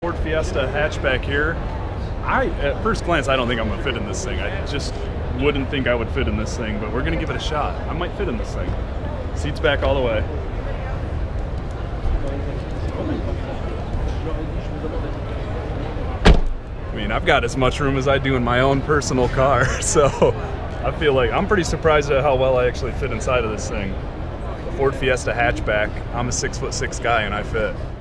Ford Fiesta hatchback here. At first glance, I don't think I'm gonna fit in this thing. I just wouldn't think I would fit in this thing, but we're gonna give it a shot. I might fit in this thing. Seats back all the way. I mean, I've got as much room as I do in my own personal car, so I feel like I'm pretty surprised at how well I actually fit inside of this thing. The Ford Fiesta hatchback, I'm a 6'6" guy and I fit.